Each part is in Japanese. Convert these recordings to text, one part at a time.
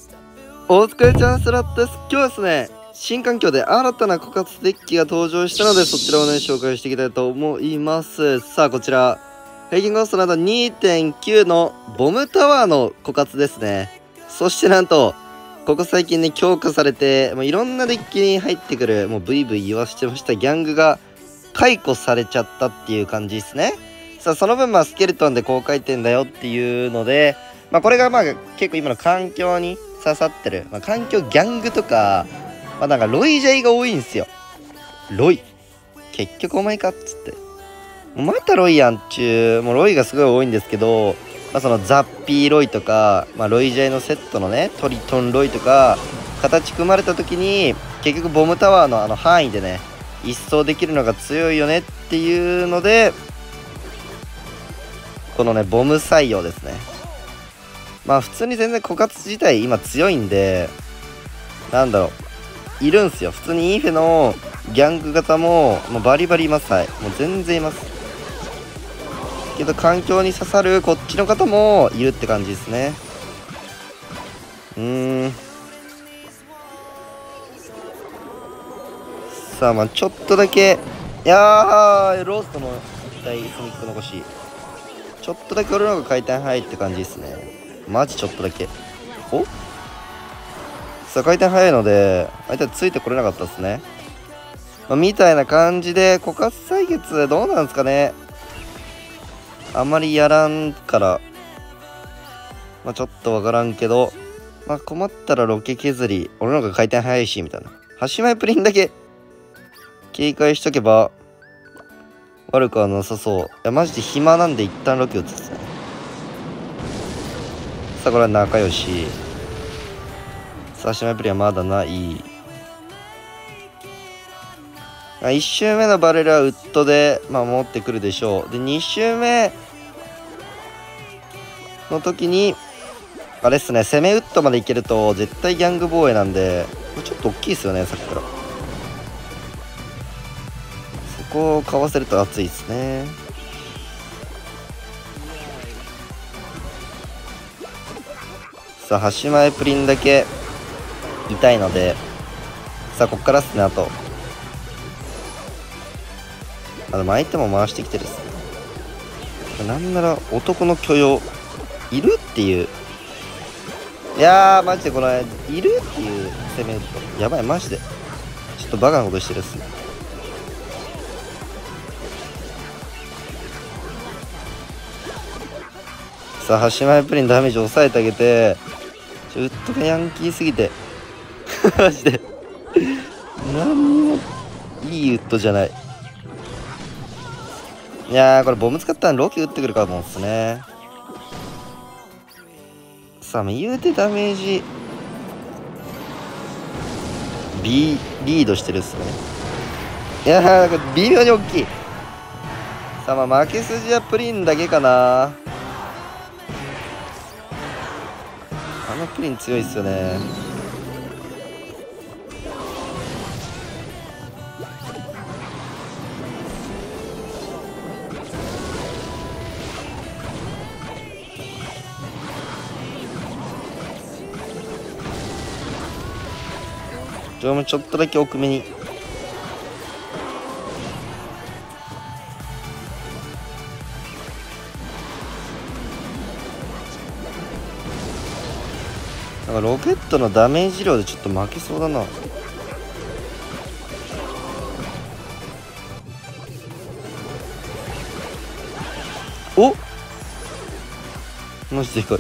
お疲れちゃんスラットです。今日はですね、新環境で新たな枯渇デッキが登場したので、そちらをね、紹介していきたいと思います。さあ、こちら、平均コストなど 2.9 のボムタワーの枯渇ですね。そしてなんと、ここ最近ね、強化されて、もういろんなデッキに入ってくる、もうブイブイ言わしてましたギャングが解雇されちゃったっていう感じですね。さあ、その分、スケルトンで高回転だよっていうので、これが結構今の環境に刺さってる。環境ギャングとか、なんかロイジャイが多いんですよ。ロイ。結局お前かっつって。またロイやんっちゅう、もうロイがすごい多いんですけど、そのザッピーロイとか、ロイジャイのセットのね、トリトンロイとか、形組まれた時に、結局ボムタワーの範囲でね、一掃できるのが強いよねっていうので、このね、ボム採用ですね。普通に全然枯渇自体今強いんで、いるんすよ。普通にインフェのギャング型もうバリバリいます。はい。もう全然います。けど環境に刺さるこっちの方もいるって感じですね。さあちょっとだけ、いやー、ローストの一体隅っこ残し。ちょっとだけ俺の方が回転早いって感じですね。マジちょっとだけ。おさあ回転早いので相手はついてこれなかったですね。みたいな感じで枯渇採血どうなんですかね。あんまりやらんからちょっとわからんけど、困ったらロケ削り、俺の方が回転早いしみたいな。端前プリンだけ警戒しとけば悪くはなさそう。いやマジで暇なんで一旦ロケ打つですね。さあこれは仲良し。さあ端前プリンはまだない。1周目のバレルはウッドで、持ってくるでしょう。で2周目の時にあれっすね、攻めウッドまでいけると絶対ギャング防衛なんで、ちょっと大きいですよね。さっきからそこをかわせると熱いですね。さあ端前プリンだけ痛いので、さあこっからっすね。あとでも相手も回してきてるっすね。なんなら男の許容いるっていう。いやーマジでこのいるっていう攻めるとやばい。マジでちょっとバカなことしてるっすね。さあ端前プリンダメージ抑えてあげて、ウッドがヤンキーすぎてマジで何にもいいウッドじゃない。いやーこれボム使ったらロキ打ってくるかもっすね。さあ言うてダメージ B リードしてるっすね。いやーこれ微妙に大きい。さあ負け筋はプリンだけかな。プリン強いっすよね。もちょっとだけ奥目に。ロケットのダメージ量でちょっと負けそうだな。おマジでかい。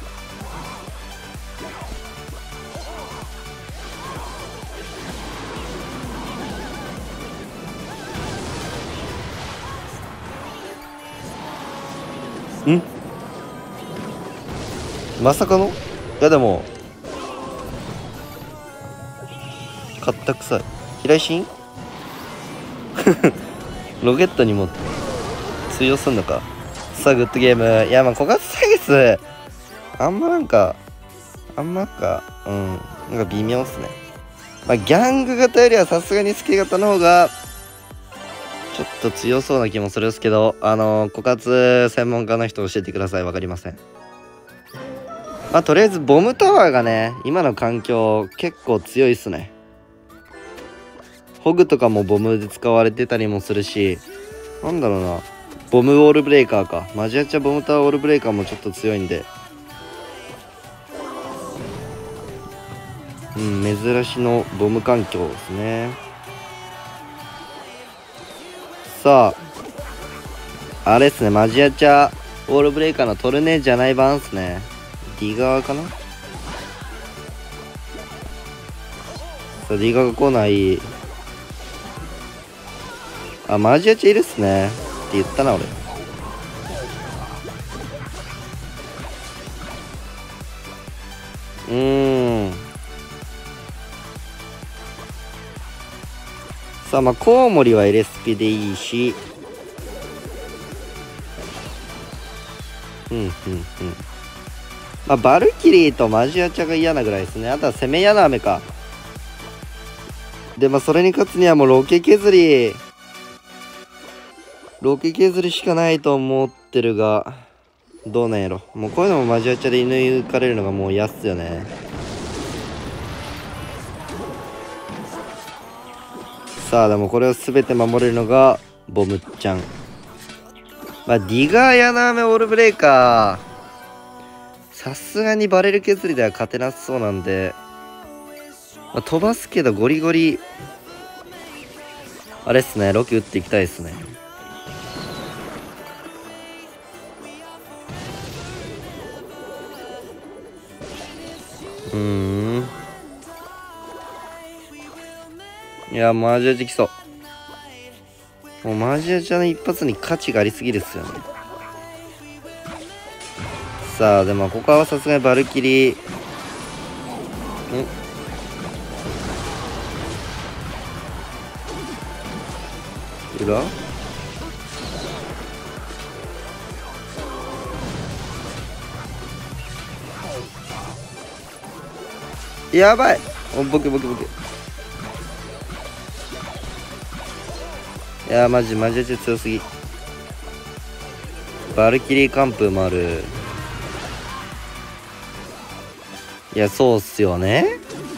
まさかの。いやでもかったくさい。平井心ロケットにも通用すんのか。さあグッドゲーム。いや枯渇採血あんまなんか微妙っすね。ギャング型よりはさすがにスケ型の方がちょっと強そうな気もするんですけど、枯渇専門家の人教えてください。わかりません。 まあとりあえずボムタワーがね、今の環境結構強いっすね。ホグとかもボムで使われてたりもするし、なんだろうな、ボムウォールブレーカーか、マジアチャボムタワーウォールブレーカーもちょっと強いんで、珍しのボム環境ですね。さあ、あれっすね、マジアチャウォールブレーカーのトルネじゃない版っすね。ディガーかな。さあ、ディガーが来ない。あ、マジアチャいるっすねって言ったな俺。さあ、まあコウモリは LSP でいいし、まあバルキリーとマジアチャが嫌なぐらいですね。あとは攻め矢の雨か。で、まあそれに勝つにはもうロケ削りしかないと思ってるが、どうなんやろ。もうこういうのもマジアチャで射抜かれるのがもう嫌っすよね。さあ、でもこれを全て守れるのがボムちゃん。まあディガーやなめオールブレーカー、さすがにバレル削りでは勝てなさそうなんで、まあ、飛ばすけどゴリゴリあれっすね、ロケ打っていきたいっすね。いや、マジアチャ来そう。もうマジアチャの一発に価値がありすぎるっすよね。さあ、でもここはさすがにバルキリー裏やばい。ボケ。いや、マジアチャ強すぎ。バルキリー完封もある。いや、そうっすよね。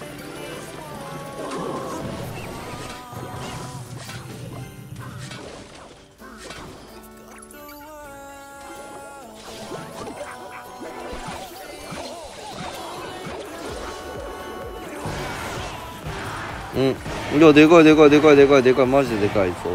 いや、でかい、マジででかいぞ。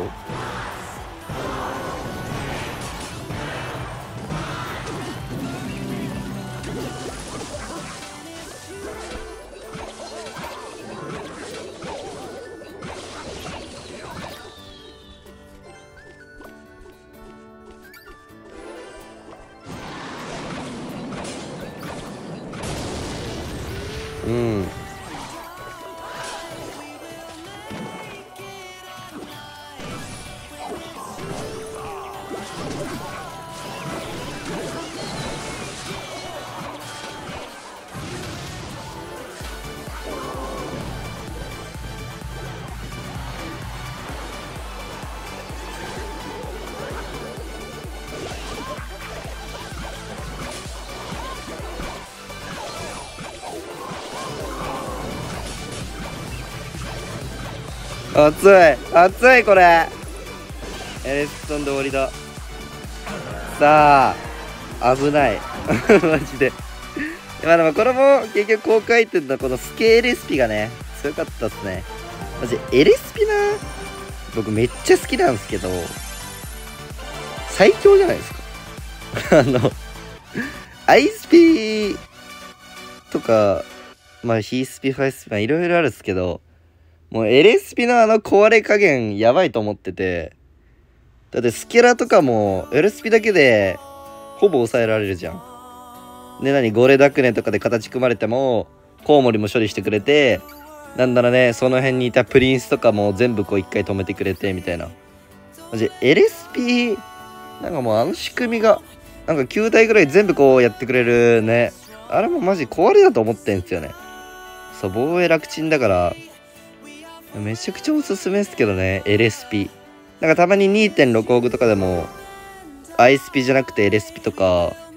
熱いこれ。エレストンで終わりだ。さあ、危ない。マジで。まあでもこれも結局高回転のこのスケールスピがね、強かったっすね。マジエレスピな、僕めっちゃ好きなんですけど、最強じゃないですか。アイスピとか、まあヒースピ、ファイスピ、まあいろいろあるっすけど、もう LSP の壊れ加減やばいと思ってて、だってスケラとかも LSP だけでほぼ抑えられるじゃん。で、ゴレダクネとかで形組まれてもコウモリも処理してくれて、なんだろうね、その辺にいたプリンスとかも全部こう一回止めてくれてみたいな。マジ LSP なんかもう仕組みがなんか9体ぐらい全部こうやってくれるね。あれもマジ壊れだと思ってんすよね。そう、防衛楽ちんだからめちゃくちゃおすすめですけどね、LSP。たまに 2.6 億とかでも、アイスピじゃなくて LSP とか、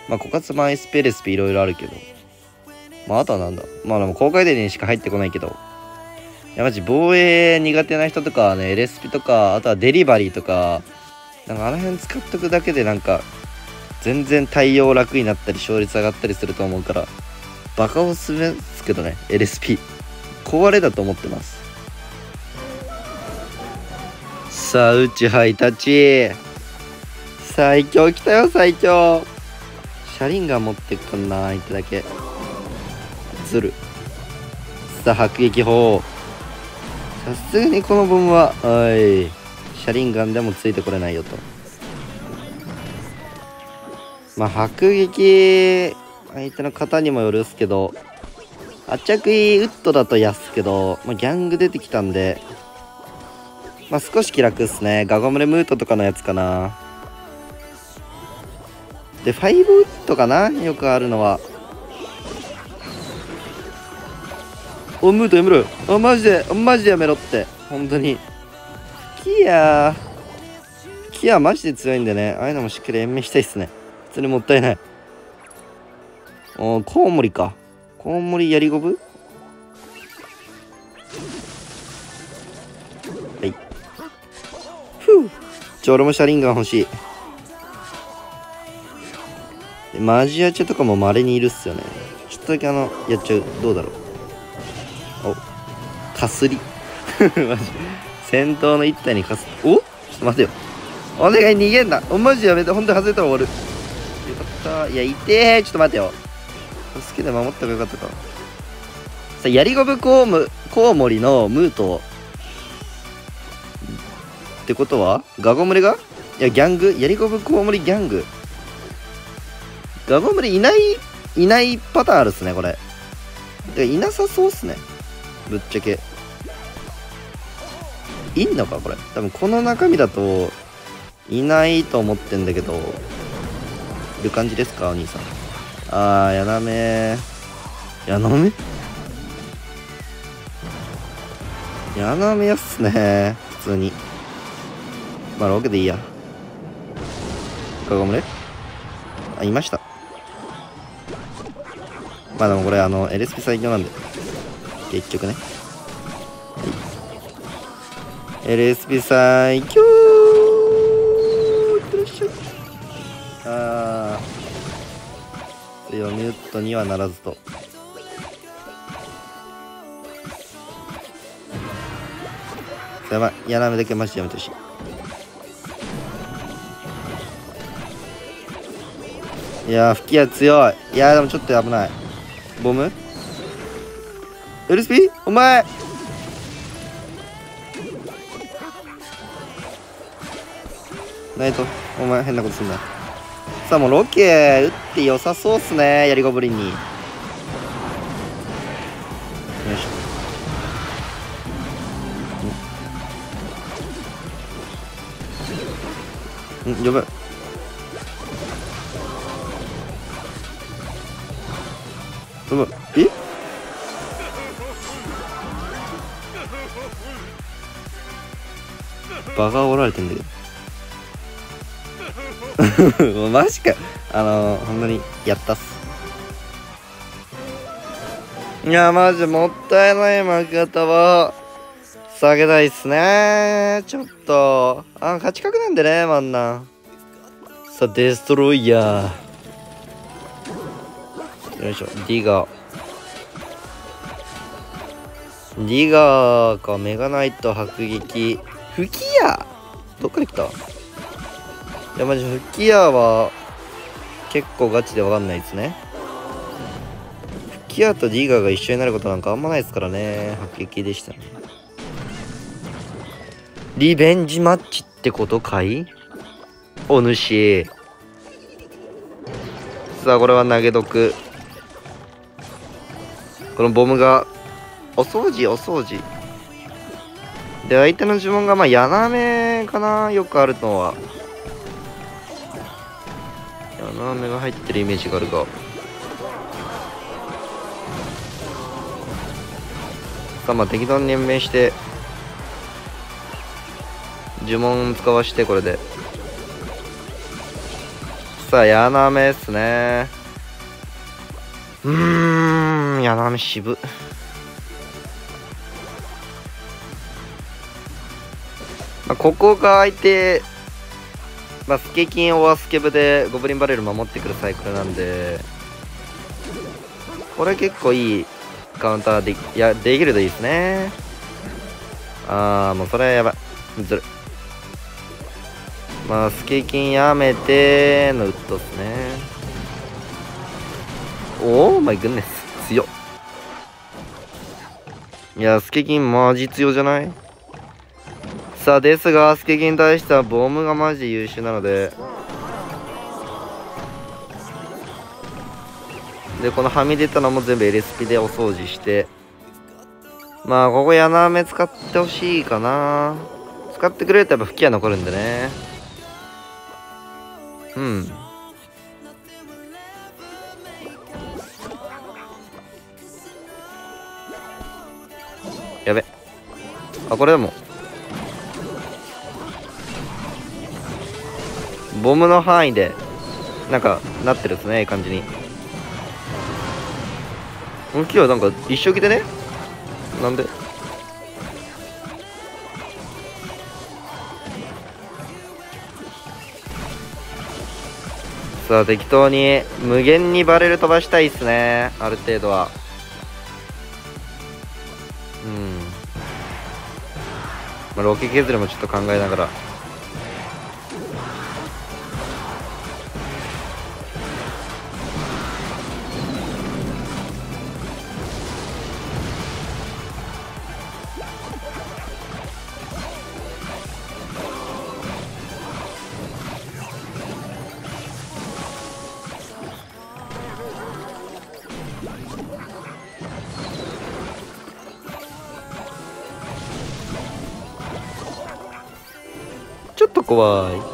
まあ枯渇マイスペレスピいろいろあるけど、まああとはなんだ、まあでも公開デにしか入ってこないけど、いやマジ防衛苦手な人とかはね LSP とか、あとはデリバリーとか、なんかあの辺使っとくだけでなんか全然対応楽になったり勝率上がったりすると思うから、バカおすすめですけどね。 LSP 壊れだと思ってます。さあ宇宙ハイタッチ最強来たよ。最強シャリンガン持ってっかんな相手だけずる。さあ迫撃砲、さすがにこのボムはおいシャリンガンでもついてこれないよと。まあ迫撃相手の型にもよるっすけど、圧着ウッドだと安けど、まあ、ギャング出てきたんで、まあ少し気楽っすね。ガゴムレムートとかのやつかな。でファイブウッドかな、よくあるのは。おムートやめろよ。マジでやめろって。本当にキアマジで強いんでね、ああいうのもしっかり延命したいっすね。普通にもったいない。コウモリか。コウモリやりゴブ、はい。ふう、俺もシャリンガン欲しい。マジアチェとかも稀にいるっすよね。ちょっとだけやっちゃう。どうだろう。かすりマジ戦闘の一体にかす、お、ちょっと待てよ。お願い逃げんな。マジやめて。ほんと外れたら終わる。よかった。いや痛え。ちょっと待てよ。助けて守った方がよかったか。さあやりゴブコウモリのムートってことはガゴムレが、いやギャング、やりゴブコウモリギャング、ガゴムレいないパターンあるっすねこれ。でいなさそうっすねぶっちゃけ。いんのかこれ。多分この中身だといないと思ってんだけど、いる感じですかお兄さん。やなめやなめやっすね普通に。まあロケでいいや。ガゴムレいました。まあでもこれLSP 最強なんで結局ね、はい、LSP 最強いってらっしゃい。強ミュットにはならずと。やばい、やなめだけマジでやめてほしい。いやー吹き矢強い。いやーでもちょっと危ない。ボム LSP お前ないと、お前変なことすんな。さあもうロケ打って良さそうっすねやりゴブリンに。よいしょ。やばい。バカおられてんだけどマジか。本当にやったっす。いやマジもったいない負け方は下げたいっすね。ちょっと勝ち確なんでねマンナ。さあデストロイヤー、よいしょ。ディガーか。メガナイト迫撃吹き矢どっから来た。いやマジ吹き矢は結構ガチで分かんないですね。吹き矢とディガーが一緒になることなんかあんまないですからね。迫撃でしたね。リベンジマッチってことかいお主。さあこれは投げ毒。このボムがお掃除で、相手の呪文がまあやなめかな。よくあるのはやなめが入ってるイメージがあるが、さあまあ適当に延命して呪文使わして、これでさあ、ヤナメっすね。ヤナメ渋。ここが相手、スケキンオアスケブでゴブリンバレル守ってくるサイクルなんで、これ結構いいカウンターできるといいですね。もうそれやばい。ずる。スケキンやめてのウッドっすね。おーマイグンネス。強っ。いや、スケキンマジ強じゃない？さあ、ですが、スケキンに対してはボムがマジで優秀なので、このはみ出たのも全部 LSP でお掃除して、ここヤナメ使ってほしいかな。使ってくれるとやっぱ吹き矢残るんでね。やべ。これでもボムの範囲でなんかなってるですね、いい感じに。今日はなんか一生着でね。なんでさあ、適当に無限にバレル飛ばしたいっすね、ある程度は。ロケ削りもちょっと考えながら。ちょっと怖い。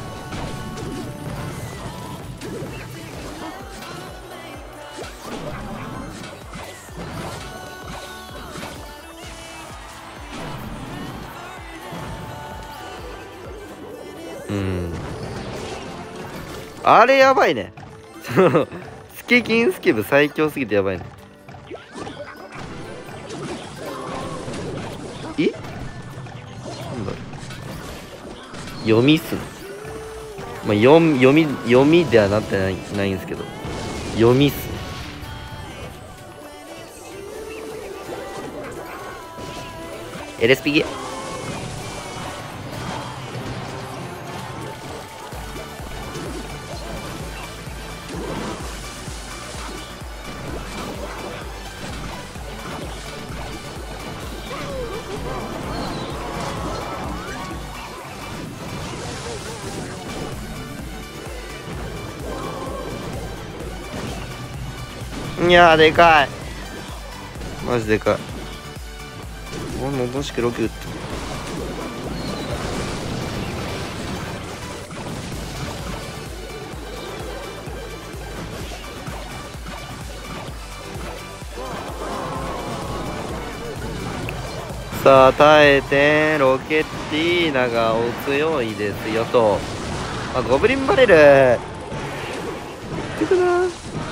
あれやばいね。スケキンスケブ最強すぎてやばいね。なんだ読みっすね。読みではなってないんですけど、読みっすね。LSP ゲいやー、でかい。マジでかい。もどしくロケ打って。さあ、耐えて、ロケッティーナがお強いですよと。ゴブリンバレル。いくな。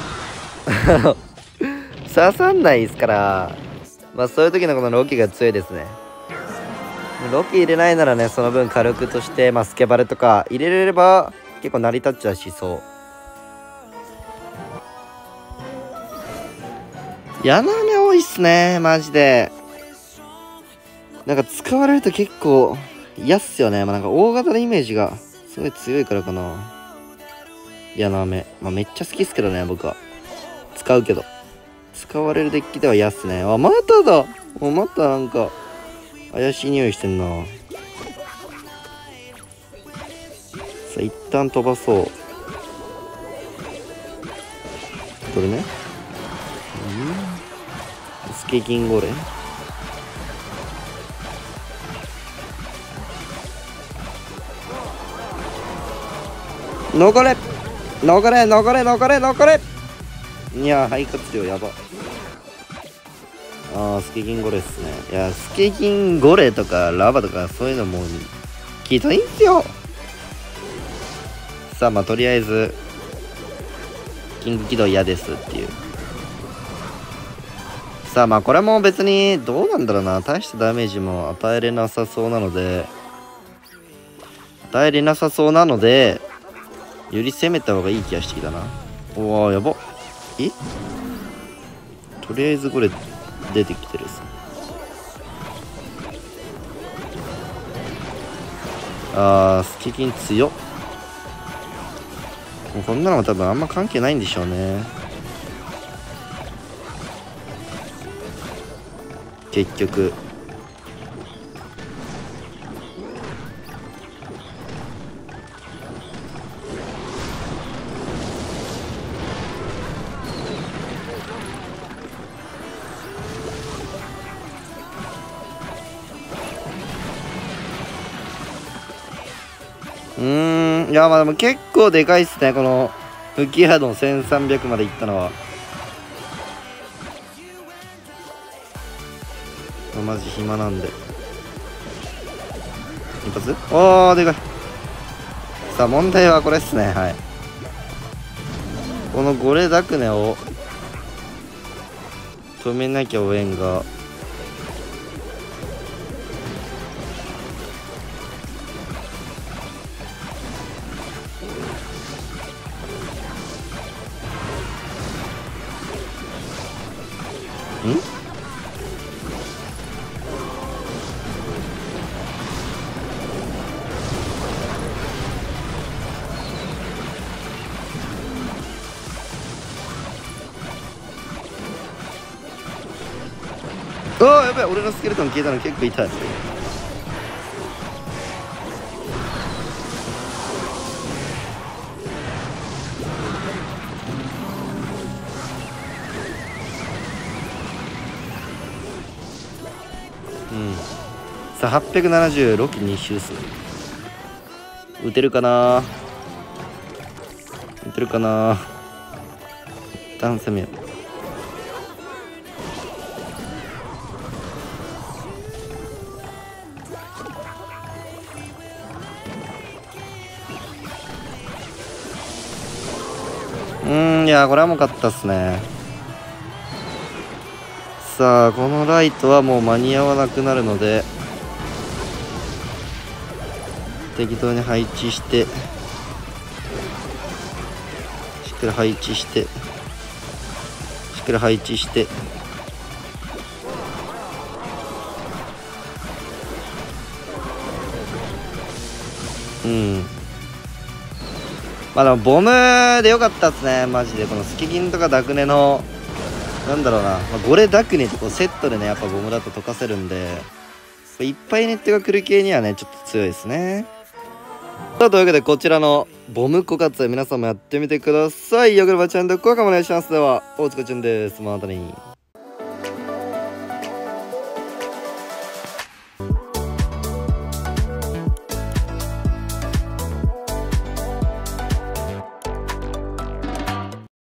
刺さんないですから、そういう時のこのロキが強いですね。ロキ入れないならね、その分火力として、スケバレとか入れれれば結構成り立っちゃうしそう。ヤナメ多いっすね、マジで。なんか使われると結構嫌っすよね。なんか大型のイメージがすごい強いからかな。ヤナメ。めっちゃ好きっすけどね、僕は。使うけど。使われるデッキでは嫌っすね。まただ。またなんか怪しい匂いしてんな。さあ、一旦飛ばそう。これね。スケキンゴレ。残れ残れ残れ残れ残れ。いや、肺活量やば。スケキンゴレっすね。いや、スケキンゴレとかラバとかそういうのもきついんすよ。さあ、とりあえずキング起動嫌ですっていう。さあまあこれも別にどうなんだろうな、大したダメージも与えれなさそうなのでより攻めた方がいい気がしてきたな。おおやばっ。とりあえずこれ出てきてるっす。スキキン強っ。もうこんなのは多分あんま関係ないんでしょうね結局。いやまあでも結構でかいっすね、この吹き矢の1300までいったのは。マジ暇なんで一発。おーでかい。さあ問題はこれっすね。はい、このゴレダクネを止めなきゃ応援が。やばい、俺のスケルトン消えたの結構痛い。さあ876機2周数打てるかな。一旦攻めよう。いやこれはもう勝ったっすね。さあこのライトはもう間に合わなくなるので適当に配置してしっかり配置してまあでもボムでよかったっすねマジで。このスケキンとかダクネのなんだろうな、ゴレダクネとこうセットでねやっぱボムだと溶かせるんでいっぱいネットが来る系にはねちょっと強いですね。さあというわけでこちらのボム枯渇皆さんもやってみてください。よければチャンネル登録お願いします。では大塚ちゃんです。またね。